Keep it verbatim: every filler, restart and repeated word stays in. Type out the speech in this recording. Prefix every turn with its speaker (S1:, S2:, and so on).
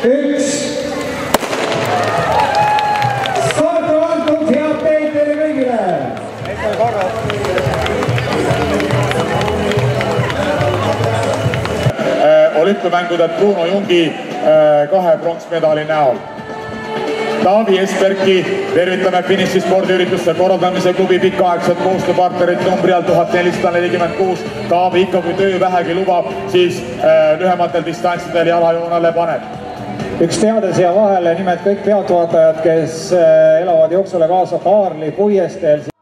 S1: üks. Starti antud, head teid teile kõigile!
S2: olümpiamängudelt Bruno Jungi kahe pronksmedali näol. Taavi Esperki tervitame finiši spordiürituste korraldamise klubi pikaaegset koostööpartnerit numbri all tuhat nelisada nelikümmend kuus. Taavi ikka, kui töö vähegi lubab, siis lühematel distantsidel jalajoonale paneb.
S1: Üks teade siia vahele, nimelt kõik pealtvaatajad, kes elavad jooksule kaasa Kaarli puiesteel.